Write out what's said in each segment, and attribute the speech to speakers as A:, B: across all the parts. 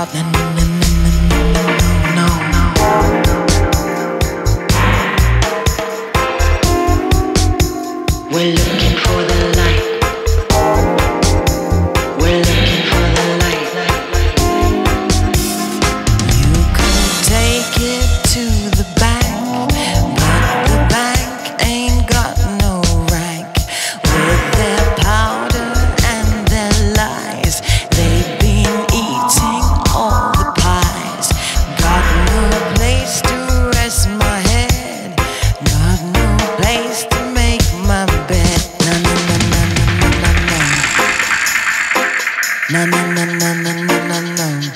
A: out. No, no, no, no, no, no. We're looking for the light. We're looking for the light. You could take it to the bank, but the bank ain't got no rank. With their powder and their lies, they've been eating all the pies. Got no place to rest my head, got no place to make my bed. No, no, no, no, no, no, no. No, no, no, no, no, no, no, no.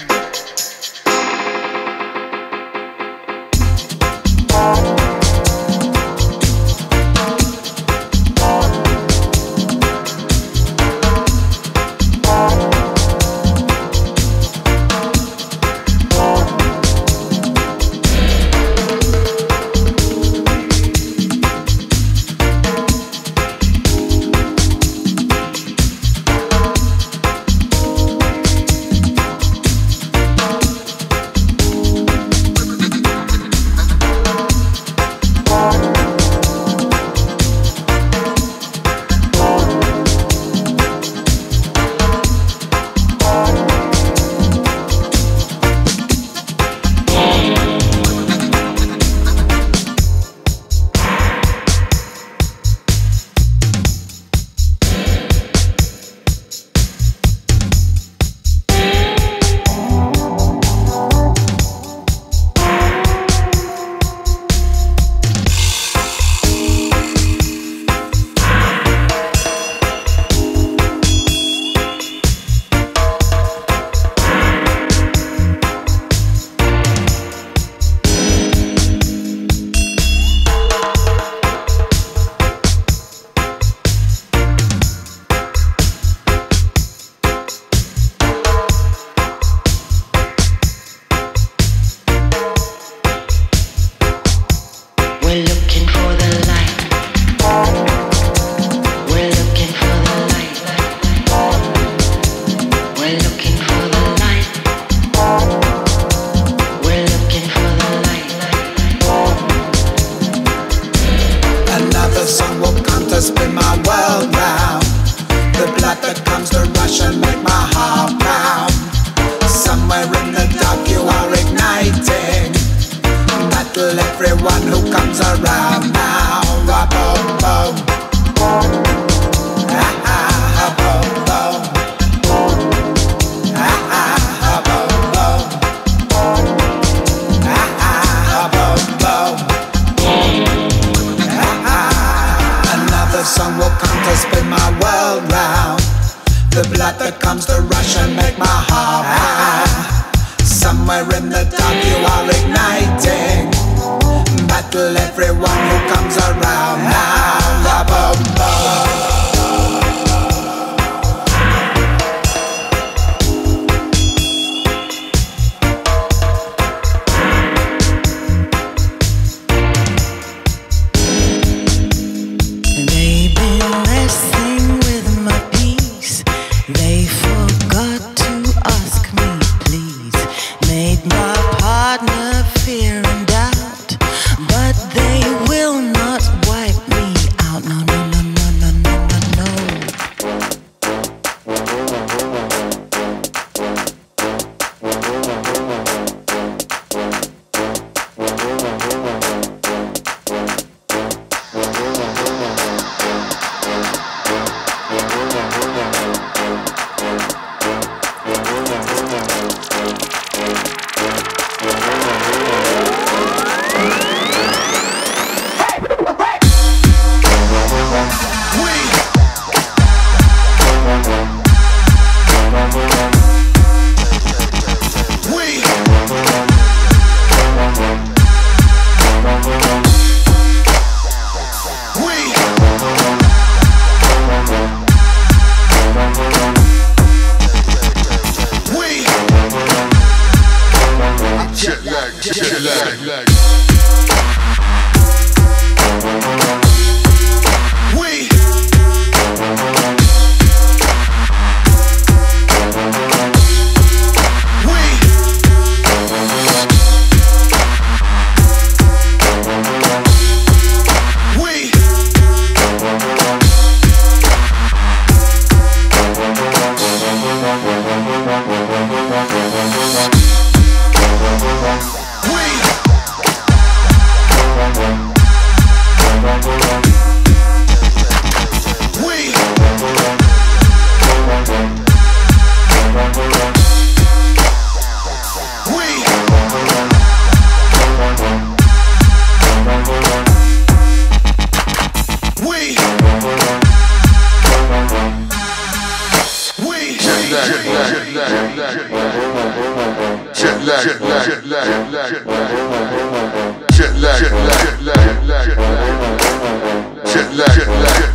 A: We're looking for the light. We're looking for the light. We're looking for the light. We're looking for the light.
B: Another song will come to spin my world round. The blood that comes to rush and make my heart pound. Somewhere in the dark you are igniting. Battle everyone who comes around now. Boom, boom. Ah, ah, boom, boom. Ah, ah, boom, boom. Ah, ah, boom, boom. Ah, ah. Another song will come to spin my world round. The blood that comes to rush and make my heart pound. Somewhere in the dark you are igniting. Battle everyone who comes around now. Boom, boom.
A: They've been messing with my peace. They forgot to ask me, please. Made my partner fear and doubt, but they will not wipe me out. No, no, no, no, no, no, no, no.
C: jet lag, jet lag, jet lag, jet lag, jet lag, jet lag, jet lag, jet lag, jet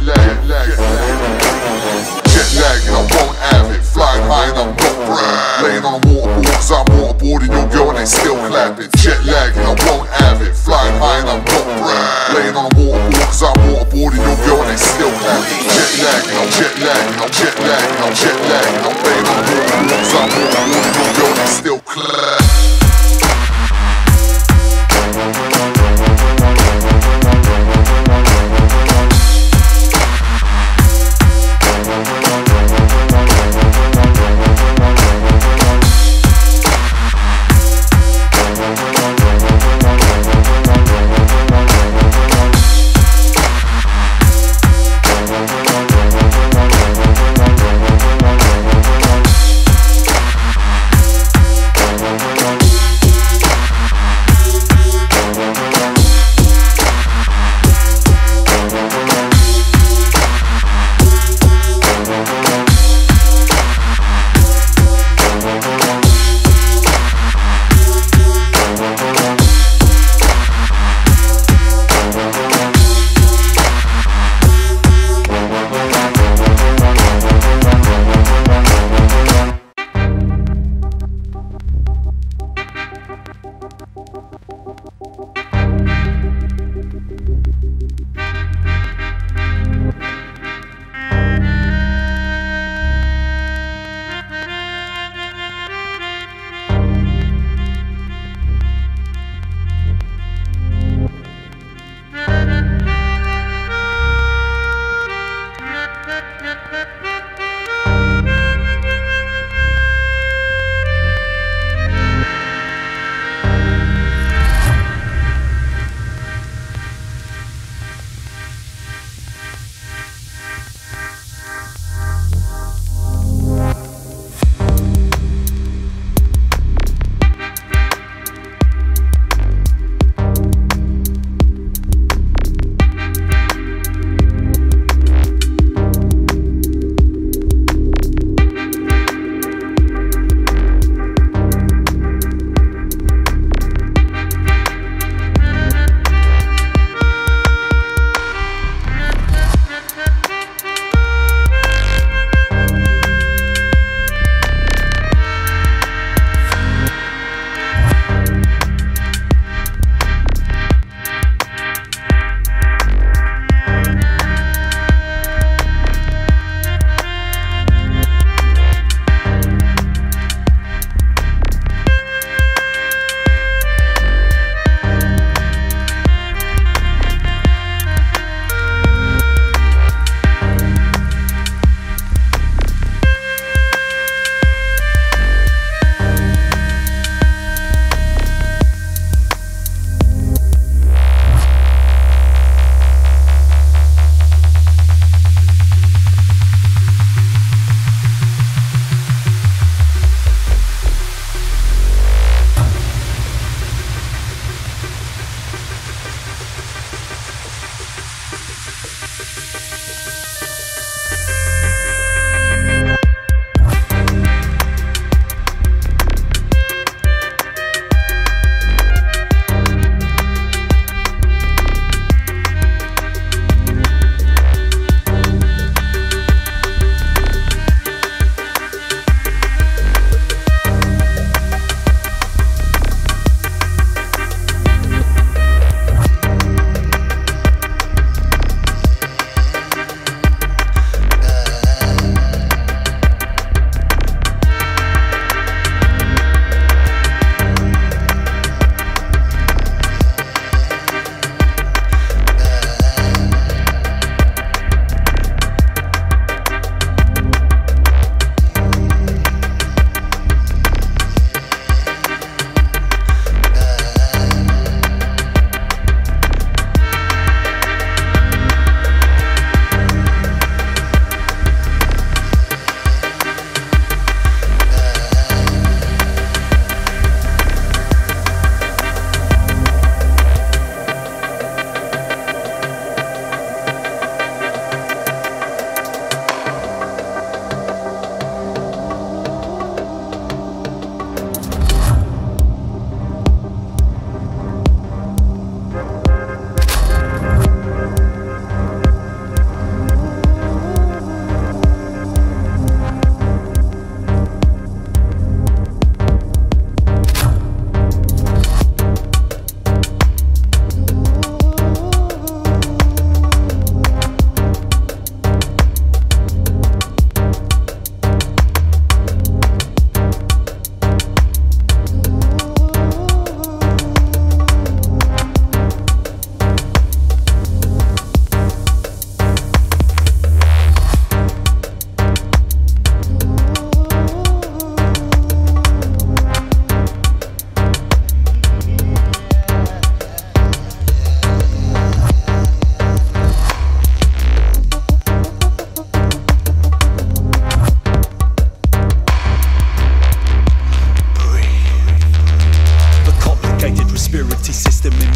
C: lag, and I won't have it. Flying high and I'm not brag. Laying on a waterboard cause I'm waterboarding your girl and they still clapping. Jet lag and I won't have it. Flying high and I'm not brag. Laying on a waterboard cause I'm waterboarding your girl and they still clapping. Jet lag and I'm jet lag and I'm jet lag and I'm jet lag and I'm laying on a waterboard cause I'm waterboarding your girl and they still clapping.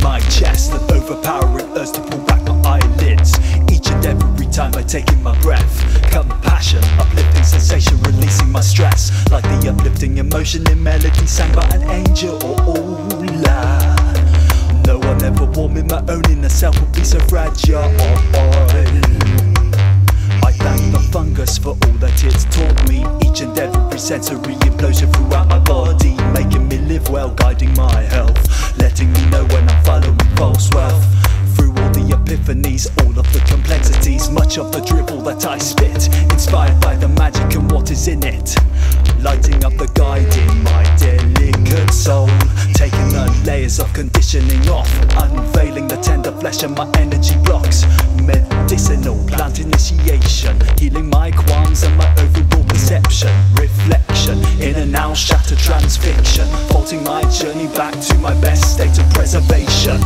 D: my chest, an overpowering urge to pull back my eyelids. Each and every time I take in my breath, compassion, uplifting sensation, releasing my stress, like the uplifting emotion in melody sang by an angel. No one ever warm in my own inner self would be so fragile. I thank the fungus for all that it's taught me. Each and every sensory implosion throughout my body, making me live well, guiding my health, letting me know when I'm following false wealth. Through all the epiphanies, all of the complexities, much of the dribble that I spit, inspired by the magic and what is in it, lighting up the guide in my delicate soul, taking the layers of conditioning off, unveiling the tender flesh and my energy blocks. Medicinal plant initiation, healing my qualms and my overall perception. Reflection, in and out, shatter transfiction, faulting my journey back to my best state of preservation.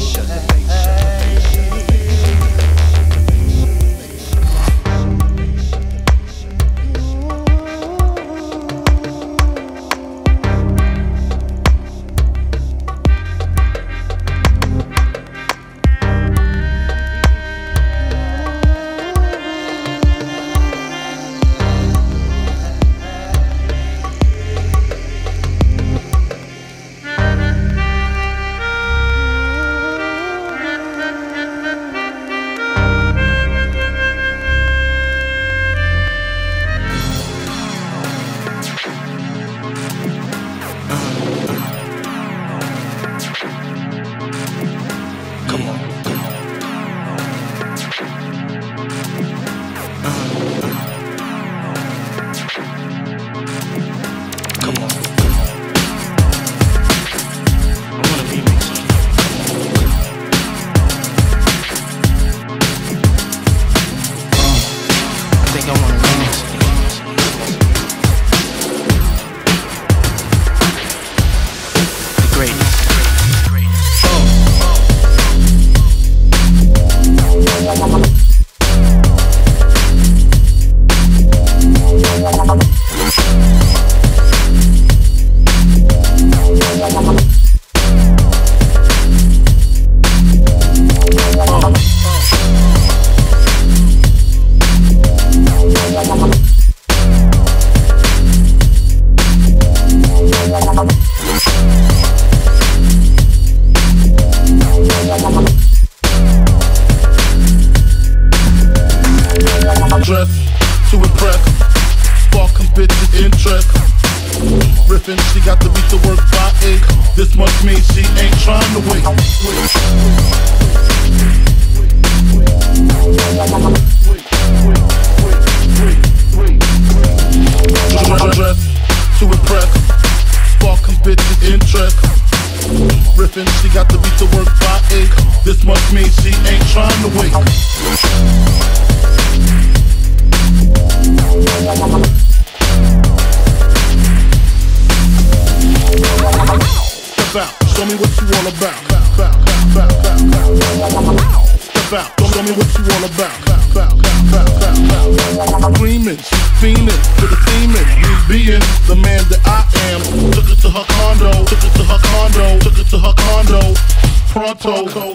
E: Dress to impress, sparking bitches interest. Riffin', she got to beat the work by 8. This must mean she ain't trying to wait. Dress to impress, sparking bitches interest. Riffin', she got to beat the work by 8. This must mean she ain't trying to wait. Step out, show me what you all about. Step out, show me what you all about. Screaming, she's fiending for the demon. Me being the man that I am. Took her to her condo, took her to her condo, took her to her condo. Pronto.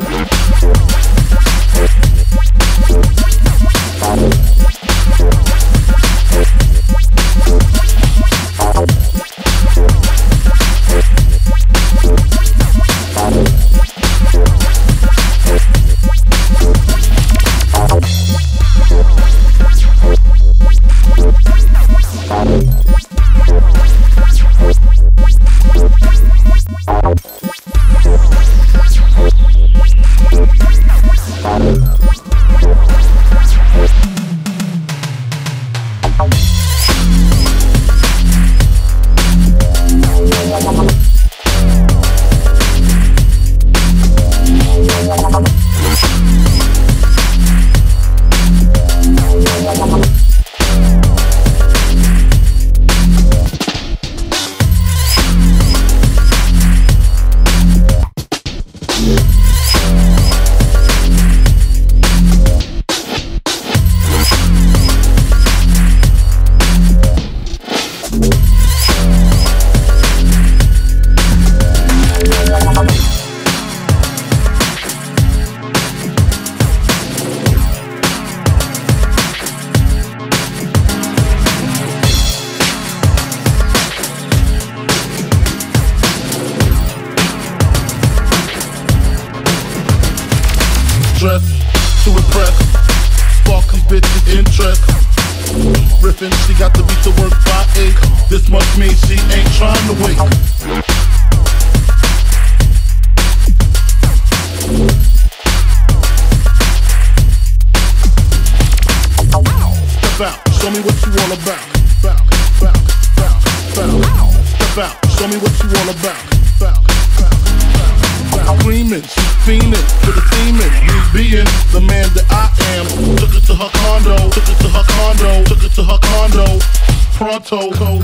E: dress to impress. Sparking bitches interest. Riffin', she got to beat the work by 8. This must mean she ain't trying to wait. Step out, show me what you all about. Bow, bow, bow, bow. Step out, show me what you all about. Bow, bow, bow, bow. Screaming, she's fiending for the demon. Me being the man that I am. Took her to her condo, took her to her condo, took her to her condo. Pronto.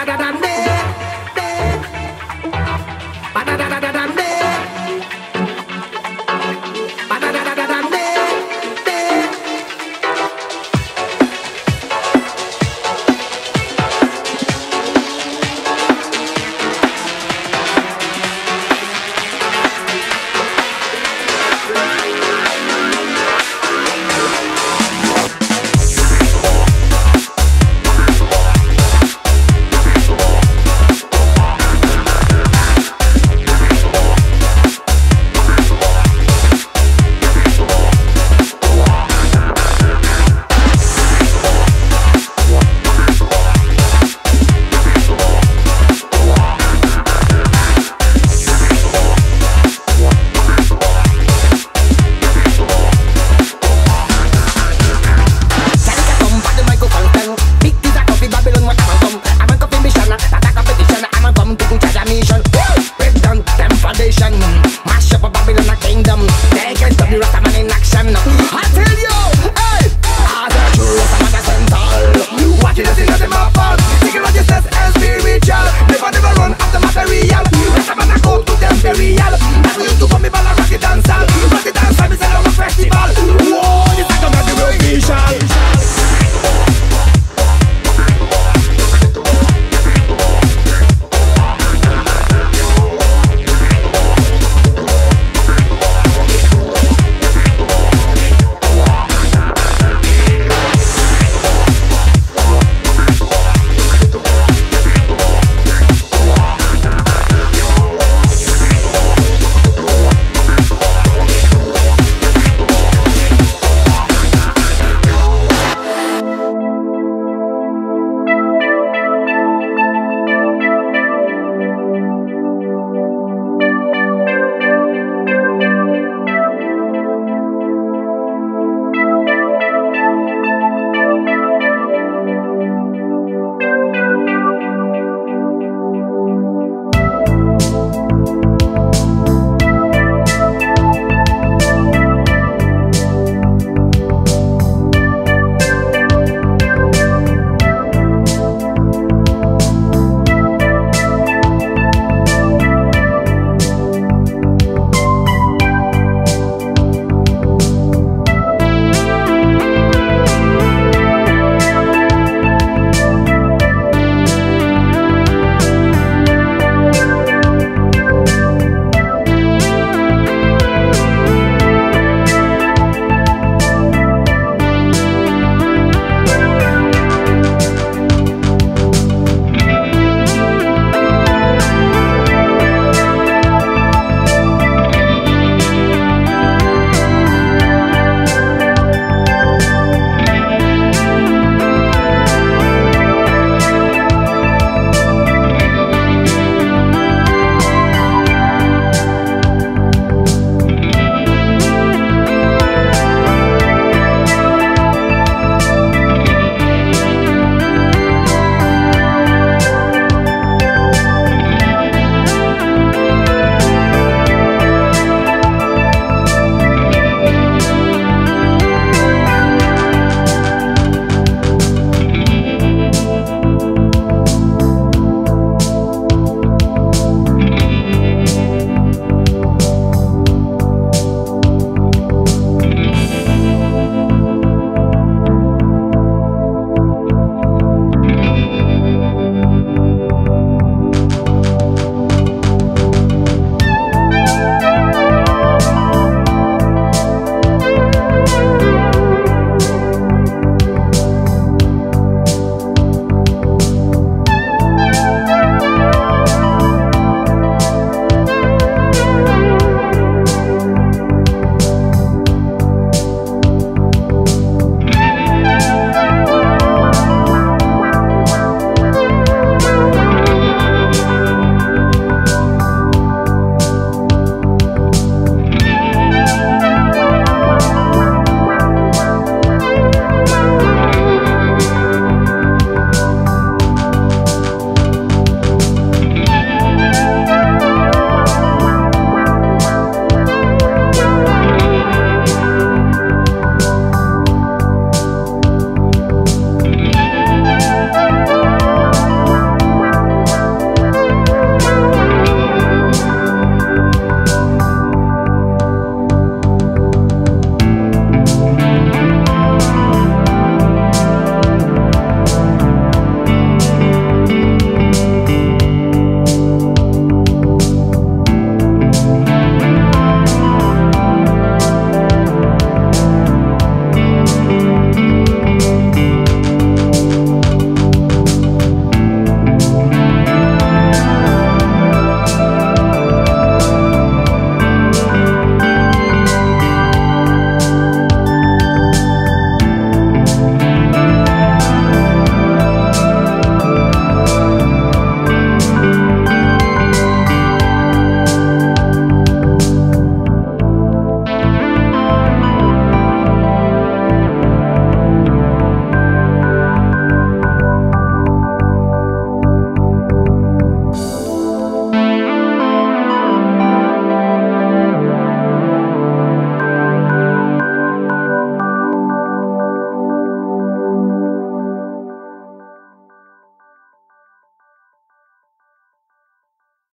F: Ba-da-da-da-da-da-da.